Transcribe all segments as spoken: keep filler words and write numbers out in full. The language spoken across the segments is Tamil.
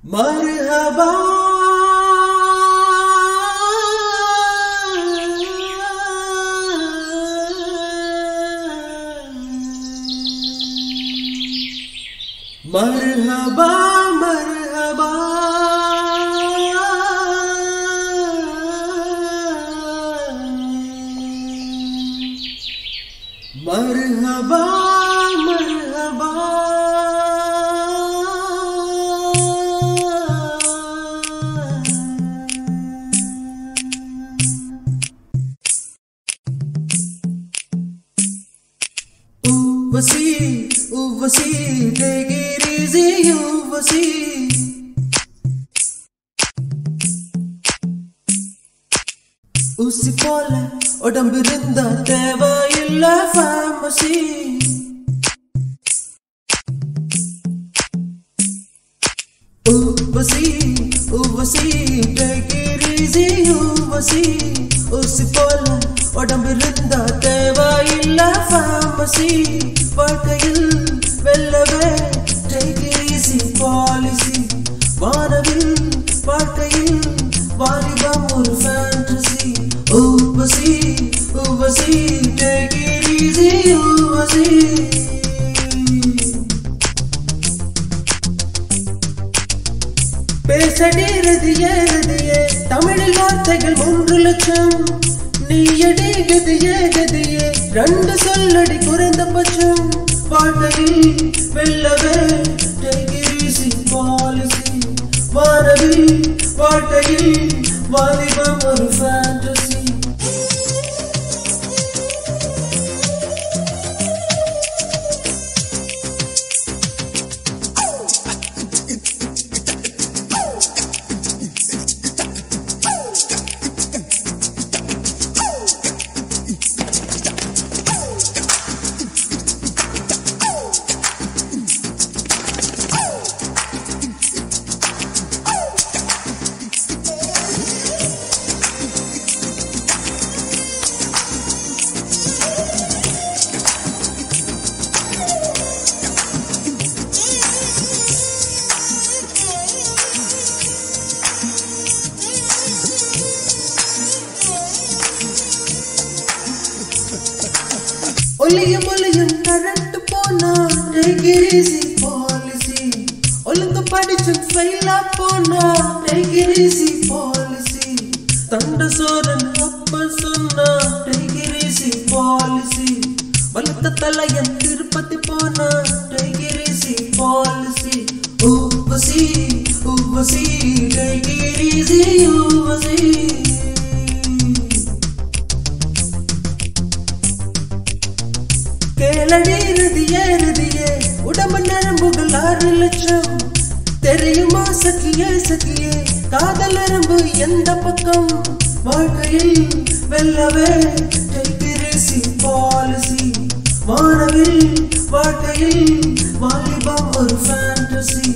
Marhaba Marhaba Marhaba Marhaba Marhaba Uvasi, uvasi, take it easy, uvasi. Usi pole, odambirinda teva illa pharmacy. Uvasi, uvasi, take it easy, uvasi. Usi pole, odambirinda teva illa pharmacy. வாழ்க்கையில் வெல்லவே take it easy policy. வானவில் வாழ்க்கையில் வாலிபம் ஒரு fantasy. ஊவசி ஊவசி take it easy ஊவசி. பேசடி ரதியே ரதியே தமிழில் வார்த்தைகள் மூன்று லட்சம். நீயடி கதியே கதியே ரெண்டு சொல்லடி குறைந்தபட்சம். வாழ்க்கையில் வெல்லவே take it easy policy. வானவில் வாழ்க்கையில் வாலிபம் ஒரு fantasy. ஒலியும் ஒலியும் கரண்ட் போனா take it easy policy. ஒழுங்கு படிச்சும் ஃபெயிலா போனா take it easy policy. தண்ட சோரன் அப்ப சொன்னா take it easy policy. வலுத்த தலையன் Tirupati போனா take it easy policy. ஊவசி ஊவசி take it easy ஊவசி. கேளடி ரதியே ரதியே உடம்பு நரம்புகள் ஆறு லட்சம். தெரியுமா சக்கியே சக்கியே காதல் நரம்பு எந்த பக்கம். வாழ்க்கையில் வெல்லவே take it easy policy. வானவில் வாழ்க்கையில் வாலிபம் ஒரு fantasy.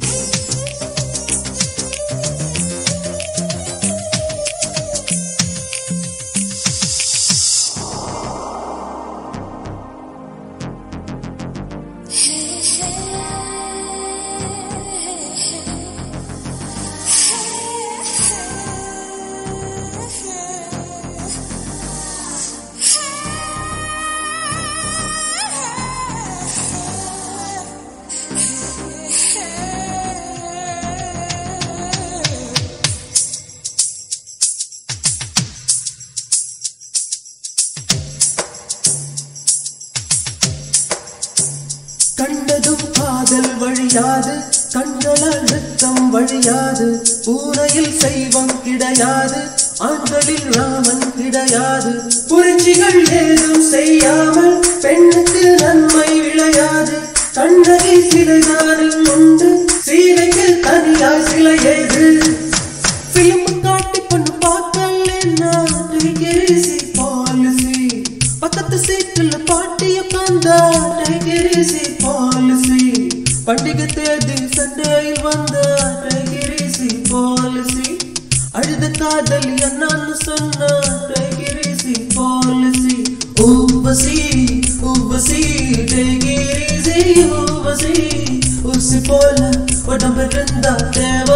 கண்டதும் காதல் வழியாது கண்களால் ரத்தம் வழியாது. பூனையில் செய்வம் கிடையாது ஆண்களில் ராமன் கிடையாது. புரட்சிகள் ஏதும் செய்யாமல் பெண்ணுக்கு நன்மை விளையாது. கண்ணகி சிலைதானில் உண்டு சீலைக்கு தனியாய் சிலை ஏது. பிலிம் காட்டி பொண்ணு பார்க்கலன்னா take it easy policy. பக்கத்து சீட்டுல பாட்டி உட்கார்ந்தா take it easy policy. பண்டிகை தேதி சண்டையில் வந்தா take it easy policy. அழுத காதலி அண்ணான்னு சொன்னா take it easy policy. ஊவசி ஊவசி take it easy ஊவசி. ஊசி போல உடம்பு இருந்தா தேவை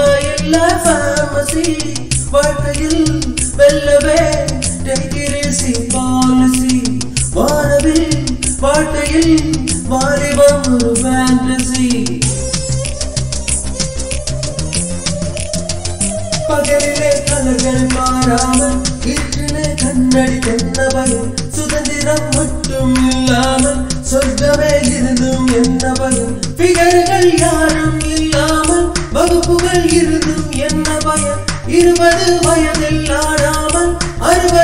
இல்ல ஃபேமசி வாழ்க்கையில் வெல்லவே take it easy policy வானவில் வாழ்க்கையில் வாலிபம் ஒரு fantasy பகலிலே கலர்கள் மாறாமல் இருட்டிலே கண்ணடி தென்ன பயம் சுதந்திரம் மட்டும் இல்லாமல் சொர்க்கமே இருந்தும் என்ன பயம் பிகர்கள் யாரும் இல்லாமல் வகுப்புகள் இருந்தும் என்ன பயம் இருபது வயதில் ஆடாமல் அறுபது